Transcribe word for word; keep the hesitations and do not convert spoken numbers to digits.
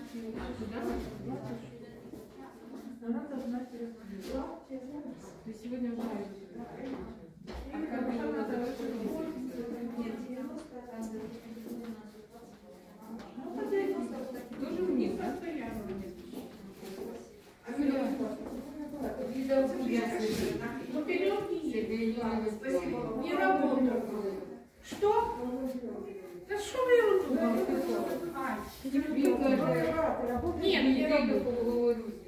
Она должна перезвонить. Ты сегодня уже... А как она тоже вниз, да? Не работает. Что? Да что вы ерунду? Нет, не работает.